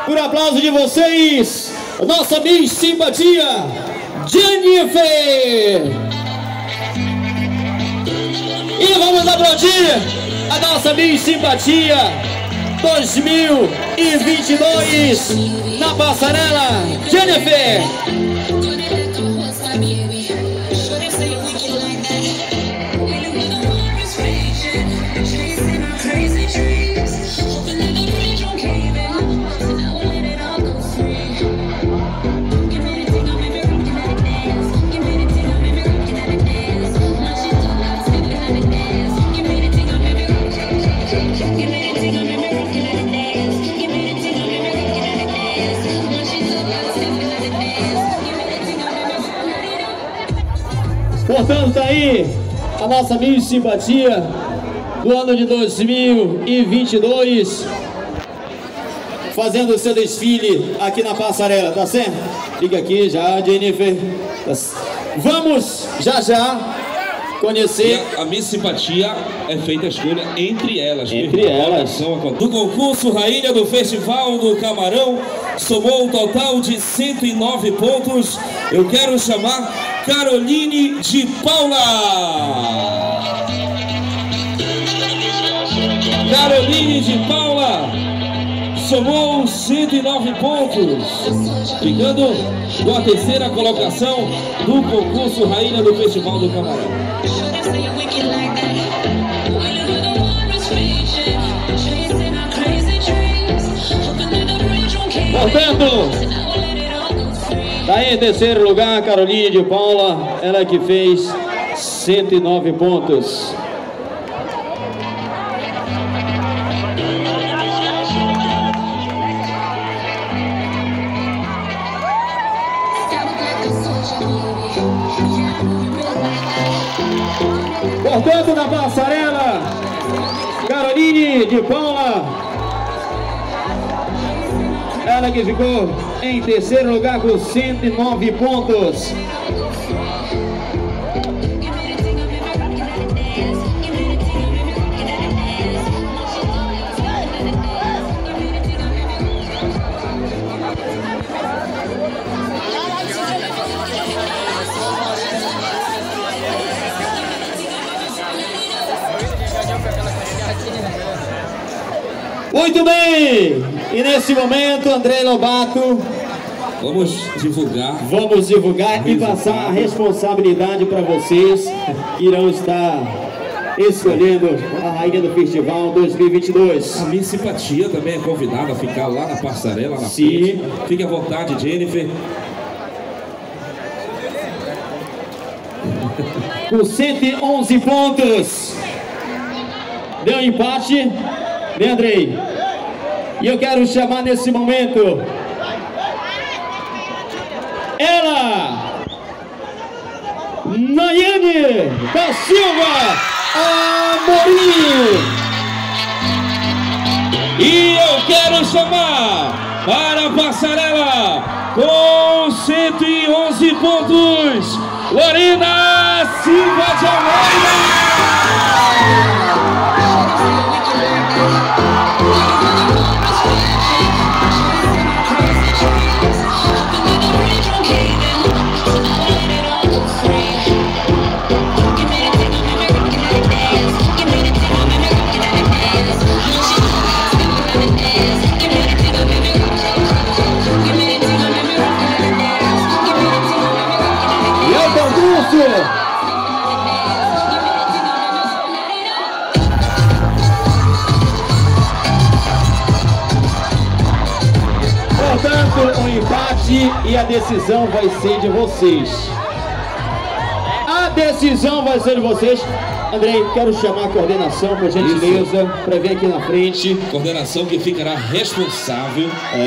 Por aplauso de vocês, nossa Miss Simpatia, Jennifer. E vamos aplaudir a nossa Miss Simpatia 2022 na passarela, Jennifer. Portanto, tá aí a nossa Miss Simpatia do ano de 2022 fazendo o seu desfile aqui na passarela, tá certo? Fica aqui já, Jennifer. Vamos já conhecer. A Miss Simpatia é feita a escolha entre elas. Entre elas. Do concurso Rainha do Festival do Camarão, somou um total de 109 pontos. Eu quero chamar Caroline de Paula. Caroline de Paula somou 109 pontos, ficando com a terceira colocação do concurso Rainha do Festival do Camarão. Portanto, daí em terceiro lugar, Caroline de Paula, ela que fez 109 pontos. Portanto, na passarela, Caroline de Paula, ela que ficou em terceiro lugar com 109 pontos. Muito bem! E nesse momento, André Lobato, vamos divulgar e passar a responsabilidade para vocês que irão estar escolhendo a Rainha do Festival 2022. A Miss Simpatia também é convidada a ficar lá na passarela, na Sim. frente. Fique à vontade, Jennifer. Com 111 pontos. Deu um empate, né, Andrei? E eu quero chamar nesse momento ela, Nayane da Silva Amorim. E eu quero chamar para a passarela com 111 pontos, Lorena Silva de Almeida. Portanto, o empate e a decisão vai ser de vocês. A decisão vai ser de vocês. Andrei, quero chamar a coordenação, por gentileza, para vir aqui na frente. Coordenação que ficará responsável.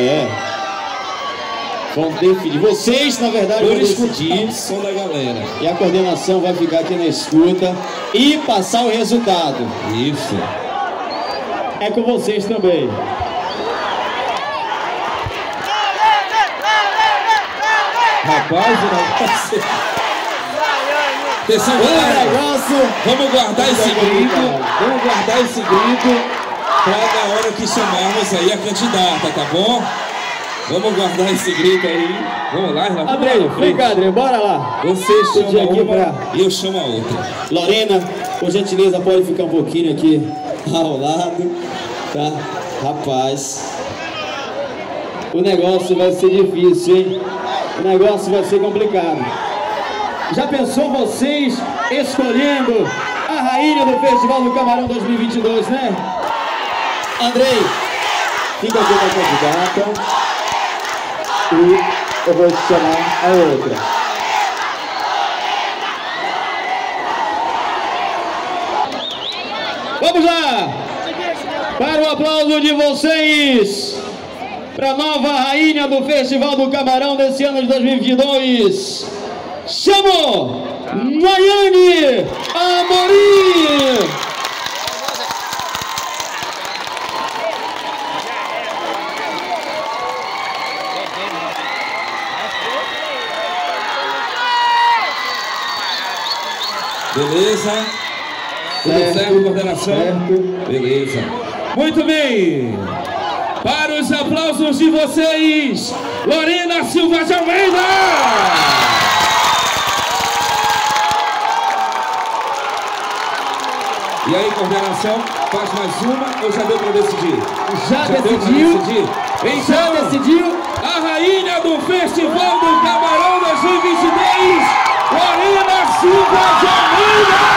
Vão definir. Vocês, na verdade, vão decidir. Da galera. E a coordenação vai ficar aqui na escuta e passar o resultado. Isso. É com vocês também. Rapaz, atenção, vamos guardar esse grito. Vamos guardar esse grito para na hora que chamarmos aí a candidata, tá bom? Vamos guardar esse grito aí. Vamos lá, Renato. Andrei, vem cá, Andrei, bora lá. Você chama aqui uma e eu chamo a outra. Lorena, por gentileza, pode ficar um pouquinho aqui ao lado, tá? Rapaz, o negócio vai ser difícil, hein? O negócio vai ser complicado. Já pensou vocês escolhendo a rainha do Festival do Camarão 2022, né? Andrei, fica aqui com a candidata e eu vou te chamar a outra. Vamos lá! Para o aplauso de vocês, para a nova rainha do Festival do Camarão desse ano de 2022, chamo Nayane Amorim! Beleza? Tudo certo, coordenação? Certo. Beleza. Muito bem. Para os aplausos de vocês, Lorena Silva de Almeida! E aí, coordenação, faz mais uma ou já deu para decidir? Já decidiu? Então, já decidiu? A rainha do Festival do Camarão 2022, Lorena Silva de Almeida!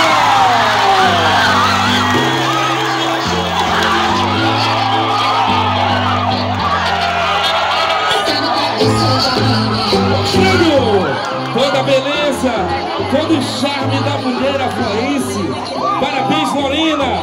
Toda a beleza, todo o charme da mulher afuense. Parabéns, Lorena!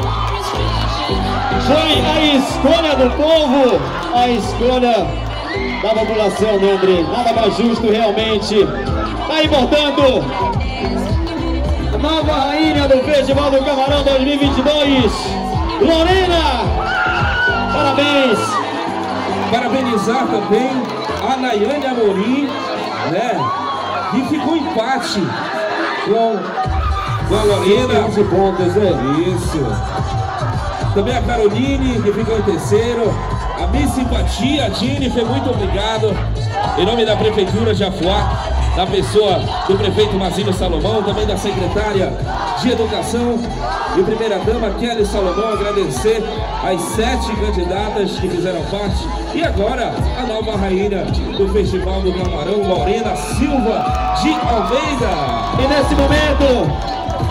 Foi a escolha do povo, a escolha da população, né, André? Nada mais justo, realmente. Aí, portanto, a nova rainha do Festival do Camarão 2022, Lorena! Parabéns! Parabenizar também a Nayane Amorim, né? E ficou empate com a Lorena. 11 pontos, né? Isso. Também a Caroline, que ficou em terceiro. A Miss Simpatia, a Jennifer, muito obrigado. Em nome da Prefeitura de Afuá, da pessoa do prefeito Mazino Salomão, também da secretária de Educação e primeira-dama Kelly Salomão, agradecer as 7 candidatas que fizeram parte. E agora, a nova rainha do Festival do Camarão, Lorena Silva de Almeida. E nesse momento,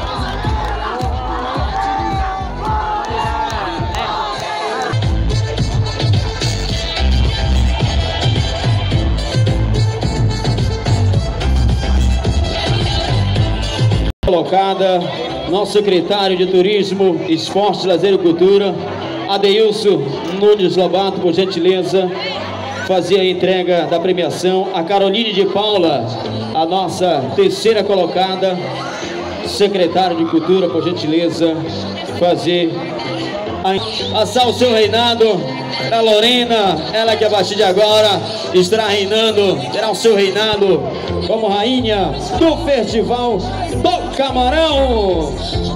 colocada, nosso secretário de Turismo, Esporte, Lazer e Cultura, Adeilson Nunes Lobato, por gentileza, fazia a entrega da premiação. A Caroline de Paula, a nossa terceira colocada, secretário de Cultura, por gentileza, fazer assar o seu reinado. A Lorena, ela que a partir de agora estará reinando, terá o seu reinado como rainha do Festival do Camarão.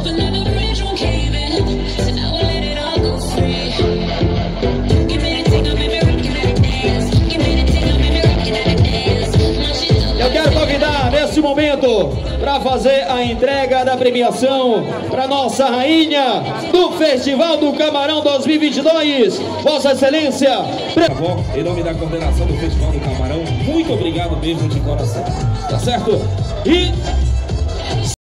Eu quero convidar nesse momento para fazer a entrega da premiação para nossa rainha do Festival do Camarão 2022, Vossa Excelência. Em nome da coordenação do Festival do Camarão, muito obrigado mesmo de coração, tá certo? E